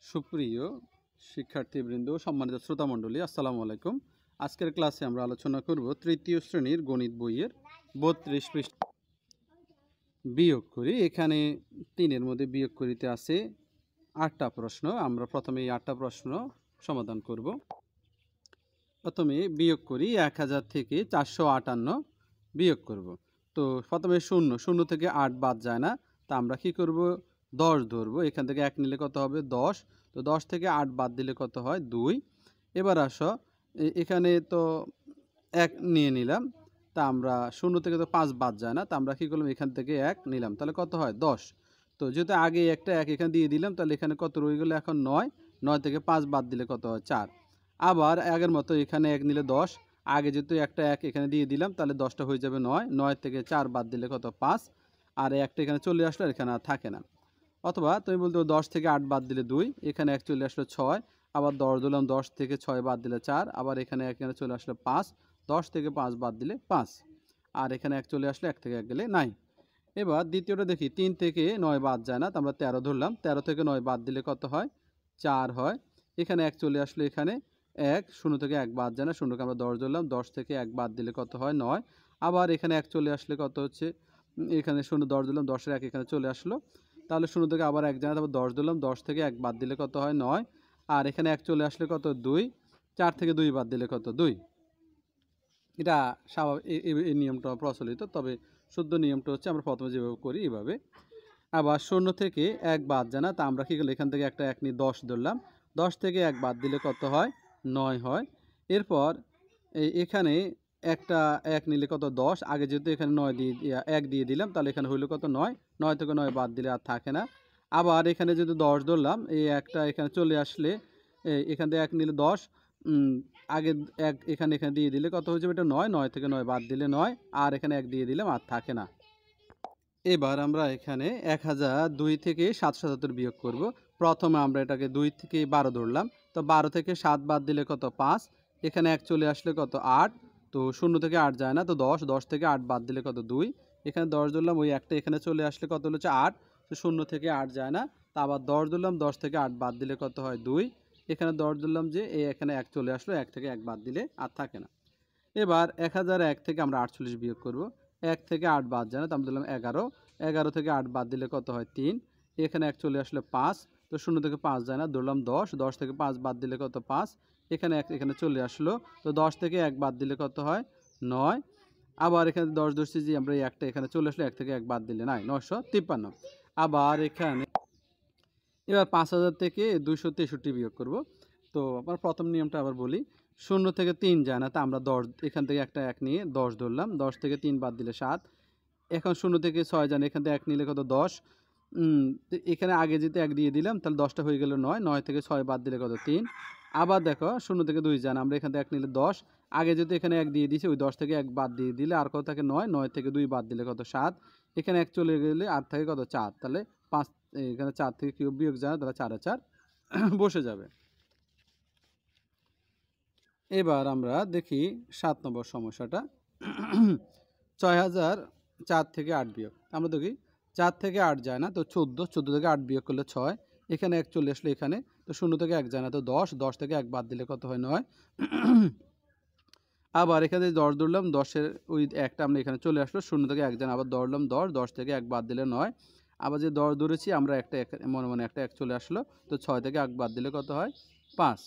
সুপ্রিয় শিক্ষার্থীবৃন্দ, সম্মানিত শ্রোতামণ্ডলী, আসসালামু আলাইকুম। আজকের ক্লাসে আমরা আলোচনা করব তৃতীয় শ্রেণীর গণিত বইয়ের 32 পৃষ্ঠা বিয়োগ করি। এখানে 3-এর মধ্যে বিয়োগ করিতে আছে 8টা প্রশ্ন। আমরা প্রথমে এই 8টা প্রশ্ন সমাধান করব। প্রথমে বিয়োগ করি 1000 থেকে 458 বিয়োগ করব। তো প্রথমে শূন্য থেকে 8 বাদ যায় না, তা আমরা কি করব, 10 ধরবো। এখান থেকে 1 নিলে কত হবে, 10। তো 10 থেকে 8 বাদ দিলে কত হয়, 2। এবার আসো, এখানে তো 1 নিয়ে নিলাম, তা আমরা 0 থেকে তো 5 বাদ যায় না, তা আমরা কি করলাম, এখান থেকে 1 নিলাম, তাহলে কত হয়, 10। তো যেহেতু আগে একটা 1 এখানে দিয়ে দিলাম, তাহলে এখানে কত রয়ে গেল, এখন 9। 9 থেকে 5 বাদ দিলে কত হয়, 4। আবার আগের মতো এখানে 1 নিলে 10, আগে যেহেতু একটা 1 এখানে দিয়ে দিলাম, তাহলে 10টা হয়ে যাবে 9। 9 থেকে 4 বাদ দিলে কত, 5। আর একটা এখানে চলে আসলো, এখানে আর থাকে না। অথবা তুমি বলতে 10 থেকে 8 বাদ দিলে 2, এখানে 1 চলে আসলো 6। আবার 10 দিলাম, 10 থেকে 6 বাদ দিলে 4। আবার এখানে চলে আসলো 5। 10 থেকে 5 বাদ দিলে 5। আর এখানে 1 চলে আসলো, 1 থেকে 1 গেলে 9। এবার দ্বিতীয়টা দেখি, 3 থেকে 9 বাদ যায় না, তো আমরা 13 ধরলাম। 13 থেকে 9 বাদ দিলে কত হয়, 4 হয়। এখানে 1 চলে আসলো, এখানে 1। 0 থেকে 1 বাদ যায় না, 0কে আমরা 10 ধরলাম। 10 থেকে 1 বাদ দিলে কত হয়, 9। আবার এখানে 1 চলে আসলে কত হচ্ছে, এখানে 0 10 দিলাম, 10-এর 1 এখানে চলে আসলো। তাহলে 0 থেকে আবার 1 যায় না, তারপর 10 দিলাম, 10 থেকে 1 বাদ দিলে কত হয়, 9। আর এখানে 1 চলে আসলে কত, 2। 4 থেকে 2 বাদ দিলে কত, 2। এটা স্বাভাবিক, এই নিয়মটা প্রচলিত, তবে শুদ্ধ নিয়মটা হচ্ছে আমরা প্রথমে যেভাবে করি এভাবে। আবার 0 থেকে 1 বাদ যায় না, তা আমরা কী করলাম, এখান থেকে একটা 1 নিয়ে 10 ধরলাম। 10 থেকে 1 বাদ দিলে কত হয়, 9 হয়। এরপর এখানে একটা 1 নিলে কত, 10। আগে যেহেতু এখানে 9 দিয়ে 1 দিয়ে দিলাম, তাহলে এখানে হইলো কত, 9। 9 থেকে 9 বাদ দিলে আর থাকে না। আবার এখানে যদি 10 ধরলাম, এই একটা এখানে চলে আসলে এখান থেকে 1 নিলে 10, আগে 1 এখানে দিয়ে দিলে কত হয়ে যাবে, এটা 9। 9 থেকে 9 বাদ দিলে 9। আর এখানে 1 দিয়ে দিলাম, আর থাকে না। এবার আমরা এখানে 1002 থেকে 777 বিয়োগ করব। প্রথমে আমরা এটাকে 2 থেকে 12 ধরলাম। তো 12 থেকে 7 বাদ দিলে কত, 5। এখানে 1 চলে আসলে কত, 8। তো 0 থেকে 8 যায় না, তো 10। 10 থেকে 8 বাদ দিলে কত, 2। এখানে 10 ধরলাম, ওই একটা এখানে চলে আসলে কত হলো, 8। তো 0 থেকে 8 যায় না, তা আবার 10 ধরলাম, 10 থেকে 8 বাদ দিলে কত হয়, 2। এখানে 10 ধরলাম, যে এখানে 1 চলে আসলো, 1 থেকে 1 বাদ দিলে আর থাকে না। এবার 1001 থেকে আমরা 48 বিয়োগ করব। 1 থেকে 8 বাদ যায় না, তো আমরা দিলাম 11। 11 থেকে 8 বাদ দিলে কত হয়, 3। এখানে 1 চলে আসলে 5। তো 0 থেকে 5 যায় না, ধরলাম 10। 10 থেকে 5 বাদ দিলে কত, 5। এখানে 1 এখানে চলে আসলো। তো 10 থেকে 1 বাদ দিলে কত হয়, 9। আবার এখানে 10 ধরছি, যে আমরা এই একটা এখানে চলে আসলো, 1 থেকে 1 বাদ দিলে নাই, 953। আবার এখানে এবার 5000 থেকে 263 বিয়োগ করব। তো আমার প্রথম নিয়মটা আবার বলি, 0 থেকে 3 যায় না, তা আমরা 10 এখান থেকে একটা 1 নিয়ে 10 ধরলাম। 10 থেকে 3 বাদ দিলে 7। এখন 0 থেকে 6 যায় না, এখান থেকে 1 নিলে কত, 10। তো এখানে আগে যেতে 1 দিয়ে দিলাম, তাহলে 10টা হয়ে গেল 9। 9 থেকে 6 বাদ দিলে কত, 3। আবার দেখো, 0 থেকে 2 যায় না, আমরা এখান থেকে 1 নিলে 10। আগে যেহেতু এখানে 1 দিয়ে দিয়েছি, ওই 10 থেকে 1 বাদ দিয়ে দিলে আর কত থাকে, 9। 9 থেকে 2 বাদ দিলে কত, 7। এখানে 1 চলে গেলে আর থাকে কত, 4। তাহলে 5, এখানে 4 থেকে কিউব বিয়োগ যায় না, তাহলে 4 4 বসে যাবে। এবার আমরা দেখি 7 নম্বর সমস্যাটা। 6004 থেকে 8 বিয়োগ। আমরা দেখি 4 থেকে 8 যায় না, তো 14। 14 থেকে 8 বিয়োগ করলে 6। এখানে 1 চলে আসলো, এখানে তো 0 থেকে 1 যায় না, তো 10। 10 থেকে 1 বাদ দিলে কত হয়, 9। আবার এখানে 10 ধরলাম, 10-এর ওই একটা আমরা এখানে চলে আসলো, 0 থেকে 1 যায় না, আবার ধরলাম 10। 10 থেকে 1 বাদ দিলে 9। আবার যে 10 ধরেছি আমরা, একটা মনে মনে একটা 1 চলে আসলো, তো 6 থেকে 1 বাদ দিলে কত হয়, 5।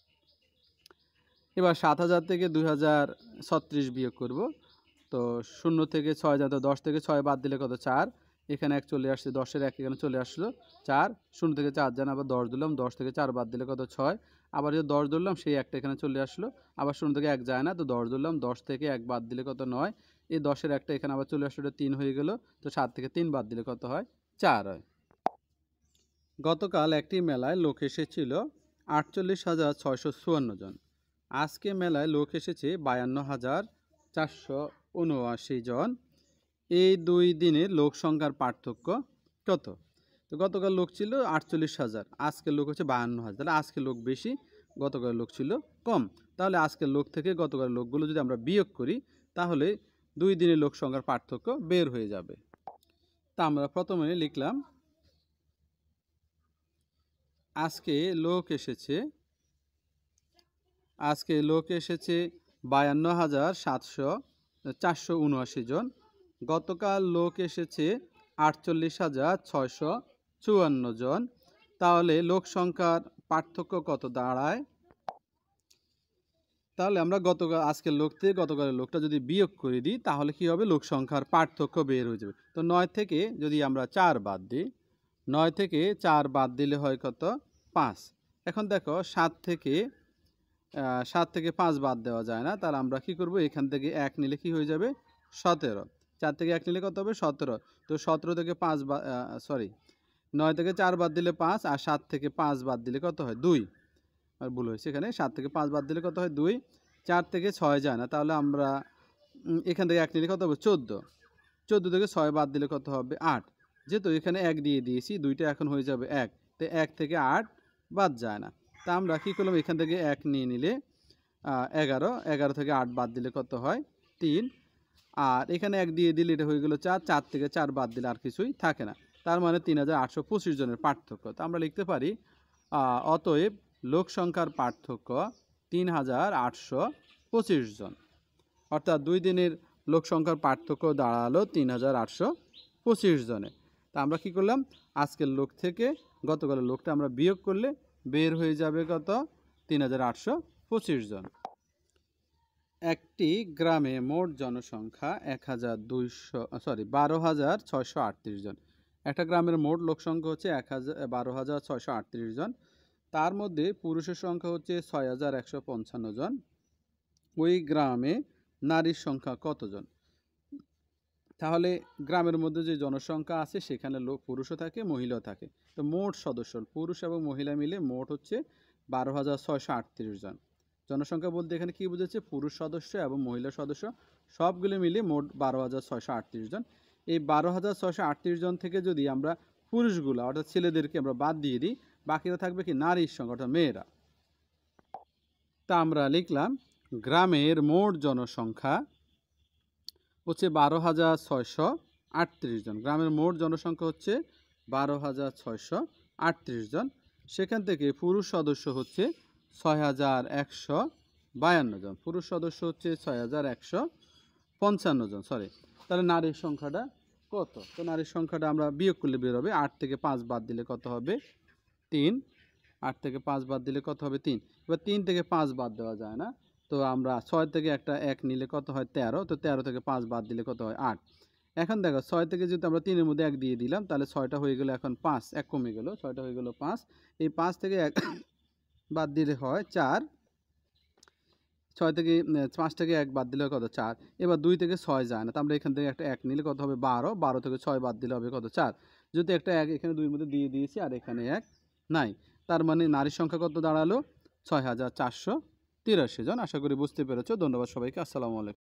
এবার 7000 থেকে 2036 বিয়োগ করব। তো 0 থেকে 6 যায়, তো 10 থেকে 6 বাদ দিলে কত, 4। এখানে 1 চলে আসছে, 10-এর 1 এখানে চলে আসলো, 4। 0 থেকে 4 যায় না, আবার 10 দিলাম। 10 থেকে 4 বাদ দিলে কত, 6। আবার যে 10 ধরলাম, সেই একটা এখানে চলে আসলো। আবার 0 থেকে 1 যায় না, তো 10 ধরলাম। 10 থেকে 1 বাদ দিলে কত, 9। এই 10-এর একটা এখানে আবার চলে আসলো, এটা 3 হয়ে গেল। তো 7 থেকে 3 বাদ দিলে কত হয়, 4 হয়। গতকাল একটি মেলায় লোক এসেছিল 48,654 জন। আজকে মেলায় লোক এসেছে 52,479 জন। এই 2 দিনের লোক সংখ্যার পার্থক্য কত? তো গতকাল লোক ছিল 48,000, আজকের লোক হচ্ছে 52,000। তাহলে আজকে লোক বেশি, গতকাল লোক ছিল কম। তাহলে আজকের লোক থেকে গতকাল লোকগুলো যদি আমরা বিয়োগ করি, তাহলে 2 দিনের লোক সংখ্যার পার্থক্য বের হয়ে যাবে। তা আমরা প্রথমে লিখলাম, আজকে লোক এসেছে 52,479 জন। গতকাল লোক এসেছে 48,654 জন। তাহলে লোক সংখ্যার পার্থক্য কত দাঁড়ায়? তাহলে আমরা আজকের লোক থেকে গতকালের লোকটা যদি বিয়োগ করে দিই তাহলে কি হবে? লোক সংখ্যার পার্থক্য বের হয়ে যাবে। তো 9 থেকে যদি আমরা 4 বাদ দিই, 9 থেকে 4 বাদ দিলে হয় কত? 5। এখন দেখো 7 থেকে 5 বাদ দেওয়া যায় না, তাহলে আমরা কি করব? এখান থেকে 1 নিলে কি হয়ে যাবে? 17। 4 থেকে 1 নিলে কত হবে? 17। তো 17 থেকে 5 9 থেকে 4 বাদ দিলে 5, আর 7 থেকে 5 বাদ দিলে কত হয়? 2। আর ভুল হয়েছে, এখানে 7 থেকে 5 বাদ দিলে কত হয়? 2। 4 থেকে 6 যায় না, তাহলে আমরা এখান থেকে 1 নিলে কত হবে? 14। 14 থেকে 6 বাদ দিলে কত হবে? 8। যেহেতু এখানে 1 দিয়ে দিয়েছি, 2টা এখন হয়ে যাবে 1। তো 1 থেকে 8 বাদ যায় না। তা আমরা কী করলাম? এখান থেকে 1 নিয়ে নিলে 11। 11 থেকে 8 বাদ দিলে কত হয়? 3। আর এখানে 1 দিয়ে দিলে এটা হয়ে গেল 4। 4 থেকে 4 বাদ দিলে আর কিছুই থাকে না। তার মানে 3,825 জনের পার্থক্য। তো আমরা লিখতে পারি অতএব লোক সংখ্যার পার্থক্য 3,825 জন। অর্থাৎ 2 দিনের লোক সংখ্যার পার্থক্য দাঁড়ালো 3,825 জনে। তা আমরা কি করলাম? আজকের লোক থেকে গতকালের লোকটা আমরা বিয়োগ করলে বের হয়ে যাবে কত? 3,825 জন। একটি গ্রামে মোট জনসংখ্যা 12,638 জন। একটা গ্রামের মোট লোক সংখ্যা হচ্ছে 12,638 জন। তার মধ্যে পুরুষের সংখ্যা হচ্ছে 6,155 জন। ওই গ্রামে নারীর সংখ্যা কতজন? তাহলে গ্রামের মধ্যে যে জনসংখ্যা আছে সেখানে পুরুষও থাকে, মহিলাও থাকে। তো মোট সদস্য পুরুষ এবং মহিলা মিলে মোট হচ্ছে 12,638 জন। জনসংখ্যা বলতে এখানে কি বুঝাচ্ছে? পুরুষ সদস্য এবং মহিলা সদস্য সবগুলো মিলে মোট 12,638 জন। এই 12,638 জন থেকে যদি আমরা পুরুষগুলো অর্থাৎ ছেলেদেরকে আমরা বাদ দিয়ে দিই, বাকিরা থাকবে কি? নারীর সংখ্যা অর্থাৎ মেয়েরা। তা আমরা লিখলাম গ্রামের মোট জনসংখ্যা হচ্ছে 12,638 জন। গ্রামের মোট জনসংখ্যা হচ্ছে 12,638 জন। সেখান থেকে পুরুষ সদস্য হচ্ছে 6,152 জন। পুরুষ সদস্য হচ্ছে 6,155 জন, তাহলে নারীর সংখ্যাটা কত? তো নারীর সংখ্যাটা আমরা বিয়োগ করলে বের হবে। 8 থেকে 5 বাদ দিলে কত হবে? 3। 8 থেকে 5 বাদ দিলে কত হবে? 3। এবার 3 থেকে 5 বাদ দেওয়া যায় না, তো আমরা 6 থেকে একটা 1 নিলে কত হয়? 13। তো 13 থেকে 5 বাদ দিলে কত হয়? 8। এখন দেখো 6 থেকে যদি আমরা 3 এর মধ্যে 1 দিয়ে দিলাম তাহলে 6টা হয়ে গেল এখন 5, 1 কমে গেল, 6টা হয়ে গেল 5। এই 5 থেকে 1 বাদ দিলে হয় 4। 6 থেকে 5 থেকে 1 বাদ দিলে কত? 4। এবার 2 থেকে 6 যায় না, তো আমরা এখান থেকে একটা 1 নিলে কত হবে? 12। 12 থেকে 6 বাদ দিলে হবে কত? 4। যদি একটা 1 এখানে 2 এর মধ্যে দিয়ে দিয়েছি আর এখানে 1 নাই, তার মানে নারীর সংখ্যা কত দাঁড়ালো? 6,483 জন। আশা করি বুঝতে পেরেছো। ধন্যবাদ সবাইকে। আসসালামু আলাইকুম।